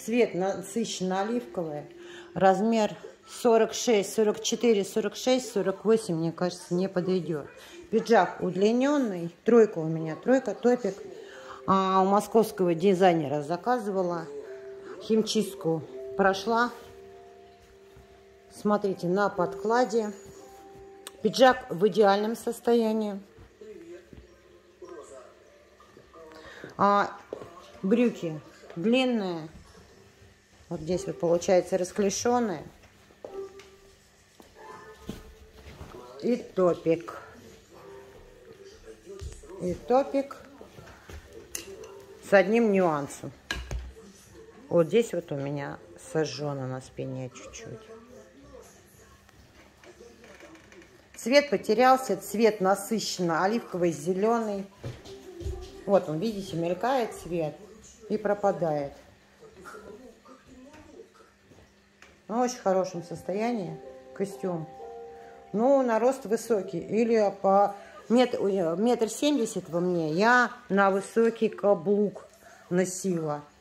Цвет насыщенно оливковый. Размер 46, 44, 46, 48, мне кажется, не подойдет. Пиджак удлиненный. Тройка у меня, тройка, топик. У московского дизайнера заказывала. Химчистку прошла. Смотрите, на подкладе. Пиджак в идеальном состоянии. Брюки длинные. Вот здесь вот получается расклешенные. И топик. И топик с одним нюансом. Вот здесь вот у меня сожжено на спине чуть-чуть. Цвет потерялся, цвет насыщенно оливковый, зеленый. Вот он, видите, мелькает цвет и пропадает. В очень хорошем состоянии костюм. Ну, на рост высокий. Или по метр 70 во мне я на высокий каблук носила.